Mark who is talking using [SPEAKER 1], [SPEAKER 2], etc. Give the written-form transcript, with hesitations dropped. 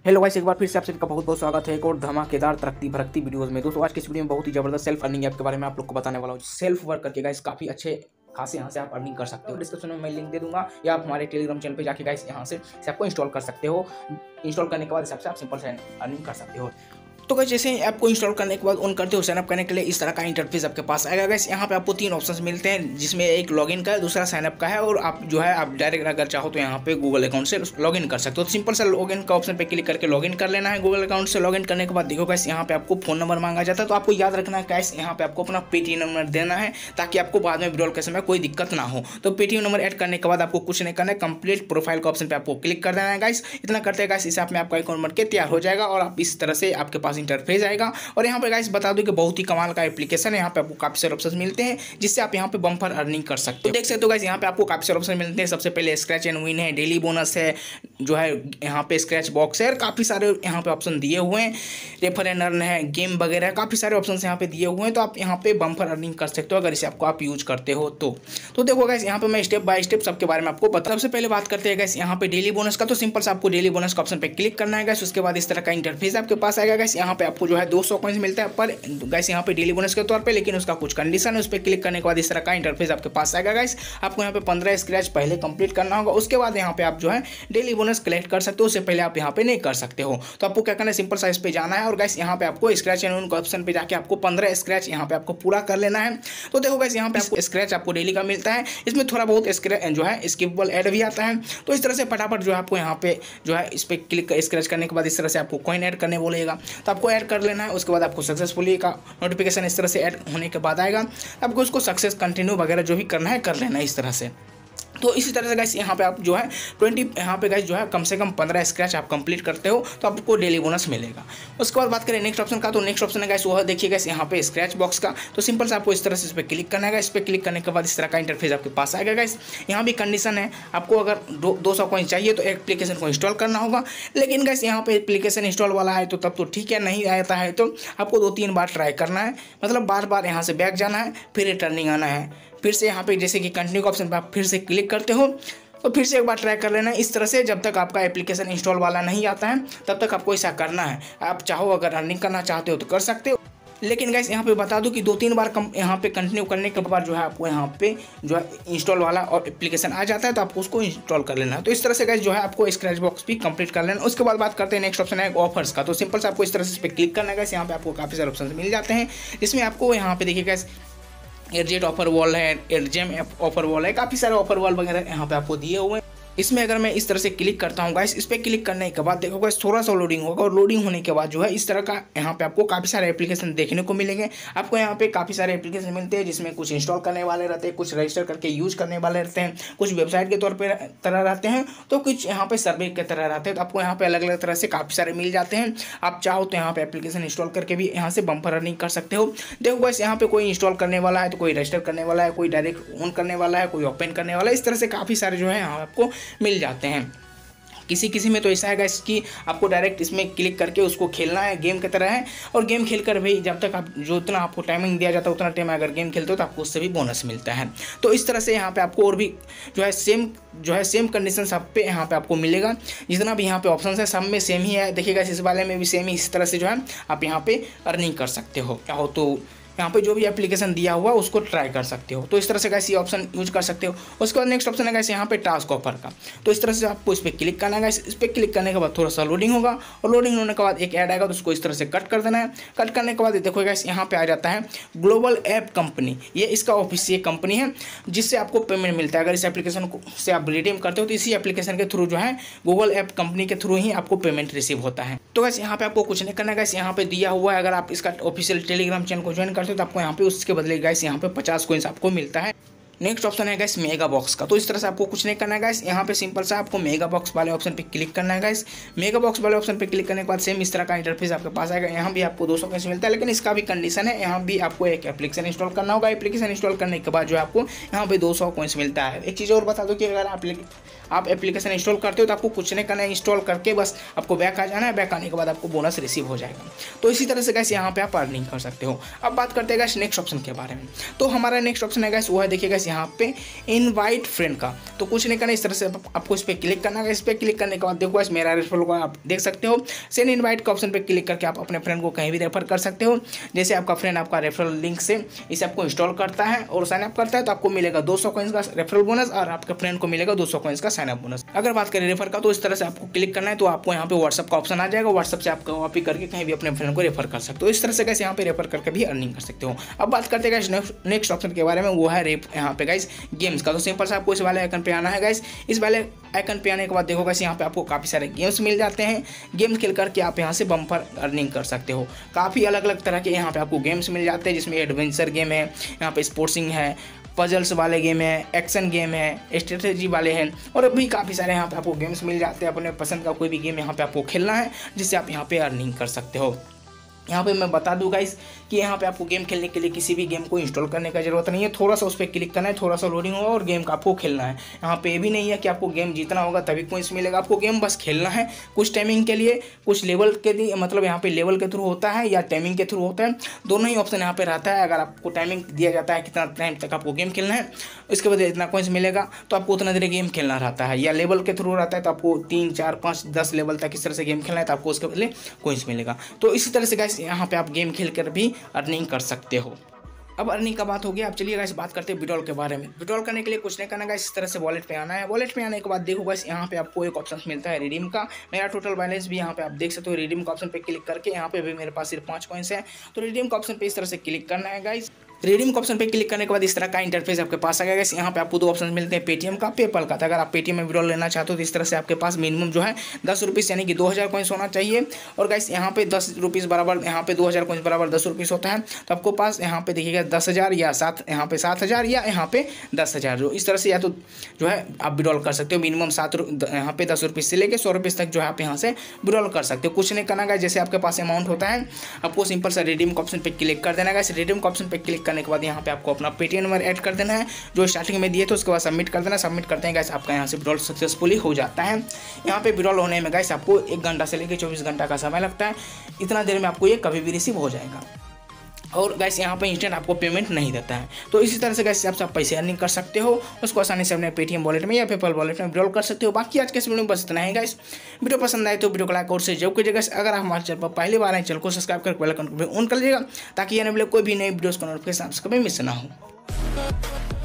[SPEAKER 1] Hello guys, एक बार फिर से आप सभी का बहुत बहुत स्वागत है एक और धमाकेदार तरक्की भरकती वीडियोस में। दोस्तों आज की इस वीडियो में बहुत ही जबरदस्त सेल्फ अर्निंग ऐप के बारे में आप लोग को बताने वाला हूँ। सेल्फ वर्क करके गाइस काफी अच्छे खासे यहाँ से आप अर्निंग कर सकते हो। डिस्क्रिप्शन में मैं लिंक दे दूंगा या आप हमारे टेलीग्राम चैनल पे जाके गाइस यहाँ से इसे आपको इंस्टॉल कर सकते हो। इंस्टॉल करने के बाद इस ऐप से आप सिंपल से अर्निंग कर सकते हो। तो गाइस जैसे ही ऐप को इंस्टॉल करने के बाद ऑन करते हो, साइनअप करने के लिए इस तरह का इंटरफेस आपके पास आएगा। गाइस यहाँ पे आपको तीन ऑप्शंस मिलते हैं, जिसमें एक लॉगिन का है, दूसरा साइनअप का है और आप जो है आप डायरेक्ट अगर चाहो तो यहाँ पे गूगल अकाउंट से लॉगिन कर सकते हो। तो सिंपल सा लॉगिन का ऑप्शन पे क्लिक करके लॉगिन कर लेना है। गूगल अकाउंट से लॉगिन करने के बाद देखो गाइस यहाँ पे आपको फोन नंबर मांगा जाता है। तो आपको याद रखना है गाइस यहाँ पे आपको अपना पेटीएम नंबर देना है ताकि आपको बाद में विड्रॉल के समय कोई दिक्कत ना हो। तो पेटीएम नंबर ऐड करने के बाद आपको कुछ नहीं करना है, कंप्लीट प्रोफाइल का ऑप्शन पे आपको क्लिक कर देना है। गाइस इतना करते हैं गाइस इस ऐप में आपका अकाउंट बन के तैयार हो जाएगा और आप इस तरह से आपके पास इंटरफेस आएगा। और यहाँ पे गाइस बता दूं कि बहुत ही कमाल का एप्लीकेशन है। यहाँ पे आपको काफी सारे ऑप्शन मिलते हैं जिससे आप यहाँ पे बम्पर अर्निंग कर सकते हो। तो देख सकते हो गाइस यहाँ पे आपको काफी सारे ऑप्शन मिलते हैं। सबसे पहले स्क्रैच एंड विन है, डेली बोनस है, जो है यहाँ पे स्क्रैच बॉक्स है और काफी सारे यहाँ पे ऑप्शन दिए हुए हैं। रेफर एंड अर्न है, गेम वगैरह काफी सारे ऑप्शन यहाँ पे दिए हुए हैं। तो आप यहाँ पे बम्पर अर्निंग कर सकते हो अगर इसे आपको आप यूज करते हो तो देखो गाइस यहाँ पे मैं स्टेप बाय स्टेप सबके बारे में आपको बता। सबसे पहले बात करते हैं गाइस यहाँ पे डेली बोनस का। तो सिंपल से आपको डेली बोनस का ऑप्शन पे क्लिक करना है गाइस। उसके बाद इस तरह का इंटरफेस आपके पास आएगा। गाइस यहाँ पे आपको जो है 200 कॉइंस मिलता है पर गाइस यहाँ पे डेली बोनस के तौर पे, लेकिन उसका कुछ कंडीशन है। उस पर क्लिक करने के बाद इस तरह का इंटरफेस आपके पास आएगा। गाइस आपको यहाँ पे 15 स्क्रैच पहले कंप्लीट करना होगा। उसके बाद यहाँ पे आप जो है डेली बोनस कलेक्ट कर सकते हो। उससे पहले आप यहाँ पे नहीं कर सकते हो। तो आपको क्या करना है, सिंपल सा इस पे जाना है और गाइस यहाँ पे आपको स्क्रैच एंड विन ऑप्शन पे जाके आपको 15 स्क्रैच यहाँ पे आपको पूरा कर लेना है। तो देखो गाइस यहाँ पे आपको स्क्रैच आपको डेली का मिलता है। इसमें थोड़ा बहुत स्क्रैच जो है स्किपेबल ऐड भी आता है। तो इस तरह से फटाफट जो है आपको यहाँ पे जो है इस पर क्लिक स्क्रैच करने के बाद इस तरह से आपको कॉइन ऐड करने बोलेगा। तो आपको ऐड कर लेना है। उसके बाद आपको सक्सेसफुली का नोटिफिकेशन इस तरह से ऐड होने के बाद आएगा। आपको उसको सक्सेस कंटिन्यू वगैरह जो भी करना है कर लेना है इस तरह से। तो इसी तरह से गाइस यहाँ पे आप जो है 20 यहाँ पे गाइस जो है कम से कम 15 स्क्रैच आप कंप्लीट करते हो तो आपको डेली बोनस मिलेगा। उसके बाद बात करें नेक्स्ट ऑप्शन का। तो नेक्स्ट ऑप्शन है गाइस वो देखिए गाइस यहाँ पे स्क्रैच बॉक्स का। तो सिंपल से आपको इस तरह से इस पर क्लिक करना है। इस पर क्लिक करने के बाद इस तरह का इंटरफेस आपके पास आएगा। गाइस यहाँ भी कंडीशन है, आपको अगर 200 कॉइन चाहिए तो एप्लीकेशन को इंस्टॉल करना होगा। लेकिन गाइस यहाँ पे एप्लीकेशन इंस्टॉल वाला है तो तब तो ठीक है, नहीं आता है तो आपको 2-3 बार ट्राई करना है। मतलब बार बार यहाँ से बैक जाना है, फिर रिटर्निंग आना है, फिर से यहाँ पे जैसे कि कंटिन्यू का ऑप्शन पर आप फिर से क्लिक करते हो तो फिर से एक बार ट्राई कर लेना है। इस तरह से जब तक आपका एप्लीकेशन इंस्टॉल वाला नहीं आता है तब तक आपको ऐसा करना है। आप चाहो अगर अर्निंग करना चाहते हो तो कर सकते हो। लेकिन गाइस यहाँ पे बता दूं कि 2-3 बार यहाँ पे कंटिन्यू करने के बाद जो है आपको यहाँ पे जो है इंस्टॉल वाला और एप्लीकेशन आ जाता है तो आपको उसको इंस्टॉल कर लेना है। तो इस तरह से गाइस जो है आपको स्क्रैच बॉक्स भी कंप्लीट कर लेना। उसके बाद बात करते हैं नेक्स्ट ऑप्शन है ऑफर्स का। तो सिंपल से आपको इस तरह से इस पर क्लिक करना है। गाइस यहाँ पे आपको काफ़ी सारे ऑप्शन मिल जाते हैं जिसमें आपको यहाँ पे देखिए गाइस एयरजेट ऑफर वॉल है, एयरजेम ऑफर वॉल है, काफ़ी सारे ऑफर वॉल वगैरह यहाँ पे आपको दिए हुए हैं। इसमें अगर मैं इस तरह से क्लिक करता हूँ गाइस, इस पर क्लिक करने के बाद देखो गाइस थोड़ा सा लोडिंग होगा और लोडिंग होने के बाद जो है इस तरह का यहाँ पे आपको काफ़ी सारे एप्लीकेशन देखने को मिलेंगे। आपको यहाँ पे काफ़ी सारे एप्लीकेशन मिलते हैं जिसमें कुछ इंस्टॉल करने वाले रहते हैं, कुछ रजिस्टर करके यूज करने वाले रहते हैं, कुछ वेबसाइट के तौर पर तरह रहते हैं, तो कुछ यहाँ पे सर्वे के तरह रहते हैं। तो आपको यहाँ पे अलग अलग तरह से काफ़ी सारे मिल जाते हैं। आप चाहो तो यहाँ पे एप्लीकेशन इंस्टॉल करके भी यहाँ से बम्पर अर्निंग कर सकते हो। देखो गाइस यहाँ पे कोई इंस्टॉल करने वाला है तो कोई रजिस्टर करने वाला है, कोई डायरेक्ट ऑन करने वाला है, कोई ओपन करने वाला है। इस तरह से काफ़ी सारे जो है यहाँ आपको मिल जाते हैं। किसी में तो ऐसा है गाइस कि आपको डायरेक्ट इसमें क्लिक करके उसको खेलना है, गेम की तरह है। और गेम खेलकर भी जब तक आप जो उतना आपको टाइमिंग दिया जाता है उतना टाइम अगर गेम खेलते हो तो आपको उससे भी बोनस मिलता है। तो इस तरह से यहाँ पे आपको और भी जो है सेम कंडीशन सब पे यहाँ पे आपको मिलेगा। जितना भी यहाँ पे ऑप्शन है सब में सेम ही है। देखिएगा इस वाले में भी सेम ही इस तरह से जो है आप यहाँ पे अर्निंग कर सकते हो। चाहो तो यहाँ पे जो भी एप्लीकेशन दिया हुआ उसको ट्राई कर सकते हो। तो इस तरह से गाइस ये ऑप्शन यूज कर सकते हो। उसके बाद नेक्स्ट ऑप्शन है गाइस यहाँ पे टास्क ऑफर का। तो इस तरह से आपको इस पर क्लिक करना है। इस पर क्लिक करने के बाद थोड़ा सा लोडिंग होगा और लोडिंग होने के बाद एक ऐड आएगा तो उसको इस तरह से कट कर देना है। कट करने के बाद देखो गाइस यहाँ पे आ जाता है ग्लोबल ऐप कंपनी। ये इसका ऑफिशियल कंपनी है जिससे आपको पेमेंट मिलता है। अगर इस एप्लीकेशन को से आप रिडीम करते हो तो इसी एप्लीकेशन के थ्रू जो है गूगल ऐप कंपनी के थ्रू ही आपको पेमेंट रिसीव होता है। तो गाइस यहाँ पे आपको कुछ नहीं करना है। गाइस यहाँ पे दिया हुआ है, अगर आप इसका ऑफिशियल टेलीग्राम चैनल को ज्वाइन करते हो तो आपको यहाँ पे उसके बदले गाइस यहाँ पे 50 कॉइंस आपको मिलता है। नेक्स्ट ऑप्शन है गाइस मेगा बॉक्स का। तो इस तरह से आपको कुछ नहीं करना है गाइस, यहाँ पे सिंपल सा आपको मेगा बॉक्स वाले ऑप्शन पे क्लिक करना है गाइस। मेगा बॉक्स वाले ऑप्शन पे क्लिक करने के बाद सेम इस तरह का इंटरफेस आपके पास आएगा। यहाँ भी आपको 200 कॉइंस मिलता है, लेकिन इसका भी कंडीशन है, यहाँ भी आपको एक एप्लीकेशन इंस्टॉल करना होगा। एप्लीकेशन इंस्टॉल करने के बाद जो आपको यहाँ पे 200 कॉइंस मिलता है। एक चीज़ और बता दो कि अगर आप एप्लीकेशन इंस्टॉल करते हो तो आपको कुछ नहीं करना है, इंस्टॉल करके बस आपको बैक आ जाना है। बैक आने के बाद आपको बोनस रिसीव हो जाएगा। तो इसी तरह से गाइस यहाँ पे आप अर्निंग कर सकते हो। अब बात करते हैं गाइस नेक्स्ट ऑप्शन के बारे में। तो हमारा नेक्स्ट ऑप्शन है गाइस वो है देखिए गाइस यहाँ पे इनवाइट फ्रेंड का। तो कुछ नहीं करना, इस तरह से आपको इस पर क्लिक करना है। इस पर क्लिक करने के बाद देखो गाइस मेरा रेफरल को आप देख सकते हो। सेंड इनवाइट का ऑप्शन पे क्लिक करके आप अपने फ्रेंड को कहीं भी रेफर कर सकते हो। जैसे आपका फ्रेंड आपका रेफरल लिंक से इसे आपको इंस्टॉल करता है और साइन अप करता है तो आपको मिलेगा 200 कॉइंस का रेफरल बोनस और आपके फ्रेंड को मिलेगा 200 कॉइंस का साइन अप बोनस। अगर बात करें रेफर का तो इस तरह से आपको क्लिक करना है, तो आपको यहाँ पे व्हाट्सअप का ऑप्शन आ जाएगा। व्हाट्सअप से आप कॉपी करके कहीं भी अपने फ्रेंड को रेफर कर सकते हो। इस तरह से गाइस यहाँ पे रेफर करके भी अर्निंग कर सकते हो। अब बात करते हैं गाइस नेक्स्ट ऑप्शन के बारे में, वो है यहाँ पे गाइस गेम्स का। तो सिंपल से आपको इस वाले आइकन पे आना है गाइस। इस वाले आइकन पे आने के बाद देखो गाइस यहाँ पे आपको काफ़ी सारे गेम्स मिल जाते हैं। गेम खेल करके आप यहाँ से बम्पर अर्निंग कर सकते हो। काफ़ी अलग अलग तरह के यहाँ पे आपको गेम्स मिल जाते हैं, जिसमें एडवेंचर गेम है, यहाँ पे स्पोर्ट्सिंग है, पजल्स वाले गेम है, एक्शन गेम है, स्ट्रेटेजी वाले हैं और भी काफ़ी सारे यहाँ पे आपको गेम्स मिल जाते हैं। अपने पसंद का कोई भी गेम यहाँ पे आपको खेलना है जिससे आप यहाँ पे अर्निंग कर सकते हो। यहाँ पे मैं बता दूँ गाइस कि यहाँ पे आपको गेम खेलने के लिए किसी भी गेम को इंस्टॉल करने का जरूरत नहीं है। थोड़ा सा उस पर क्लिक करना है, थोड़ा सा लोडिंग होगा और गेम का आपको खेलना है। यहाँ पे ये भी नहीं है कि आपको गेम जीतना होगा तभी कोइंस मिलेगा, आपको गेम बस खेलना है। कुछ टाइमिंग के लिए, कुछ लेवल के लिए, मतलब यहाँ पे लेवल के थ्रू होता है या टाइमिंग के थ्रू होता है, दोनों ही ऑप्शन यहाँ पे रहता है। अगर आपको टाइमिंग दिया जाता है कितना टाइम तक आपको गेम खेलना है, उसके बाद इतना कोइंस मिलेगा तो आपको उतना देर गेम खेलना रहता है, या लेवल के थ्रू रहता है तो आपको 3, 4, 5, 10 लेवल तक इस तरह से गेम खेलना है तो आपको उसके बदले कोइंस मिलेगा। तो इसी तरह से गाइस यहाँ पे आप गेम खेल कर भी अर्निंग कर सकते हो। अब अर्निंग का बात हो गया। अब चलिए गाइस बात करते हैं विड्रॉल के बारे में। विड्रॉल करने के लिए कुछ नहीं करना गाइस, इस तरह से वॉलेट पे आना है। वॉलेट पे आने के बाद देखो गाइस यहाँ पे आपको एक ऑप्शन मिलता है रिडीम का। मेरा टोटल बैलेंस भी यहाँ पे आप देख सकते हो। रिडीम का ऑप्शन पे क्लिक करके यहाँ पे भी मेरे पास सिर्फ 5 कॉइंस है। तो रिडीम का ऑप्शन पे इस तरह से क्लिक करना है गाइस। रिडीम का ऑप्शन पे क्लिक करने के बाद इस तरह का इंटरफेस आपके पास आ गया। यहाँ पे आपको 2 ऑप्शन मिलते हैं, पेटीएम का, पेपल का। तो अगर आप पेटीएम में विड्रॉल लेना चाहते हो तो इस तरह से आपके पास मिनिमम जो है 10 रुपीज़ यानी कि 2000 कॉइंस होना चाहिए। और गाइस यहाँ पे 10 रुपीज़ बराबर, यहाँ पे 2000 कॉइंस बराबर 10 रुपीज़ होता है। तो आपको पास यहाँ पे देखिएगा 10,000 या 7, यहाँ पे 7,000 या यहाँ पे 10,000, जो इस तरह से या तो जो है आप विड्रॉल कर सकते हो। मिनिमम यहाँ पे 10 रुपीज़ से लेकर 100 रुपीज़ तक जो है आप यहाँ से विड्रॉल कर सकते हो। कुछ नहीं करना गाइस, जैसे आपके पास अमाउंट होता है आपको सिंपल सा रिडीम का ऑप्शन पे क्लिक कर देना गाइस। रिडीम का ऑप्शन पे क्लिक करने के बाद यहाँ पे आपको अपना पेटीएम नंबर ऐड कर देना है जो स्टार्टिंग में दिए थे, उसके बाद सबमिट कर देना। सबमिट करते हैं गाइस आपका यहाँ से विड्रॉल सक्सेसफुली हो जाता है। यहाँ पे विड्रॉल होने में गाइस आपको 1 घंटा से लेकर 24 घंटा का समय लगता है। इतना देर में आपको ये कभी भी रिसीव हो जाएगा। और गाइस यहाँ पे इंस्टेंट आपको पेमेंट नहीं देता है। तो इसी तरह से गाइस आप पैसे अर्निंग कर सकते हो, उसको आसानी से अपने पेटीएम वॉलेट में या पेपल वॉलेट में विड्रॉल कर सकते हो। बाकी आज के इस वीडियो में बस इतना है गाइस। वीडियो पसंद आए तो वीडियो को लाइक और शेयर जरूर कीजिएगा। अगर आप हमारे चैनल पर पहली बार आए, चैनल को सब्सक्राइब करके बेल आइकन को ऑन कर लीजिएगा ताकि आने वाले कोई भी नई वीडियोस का नोटिफिकेशन आपसे कभी मिस ना हो।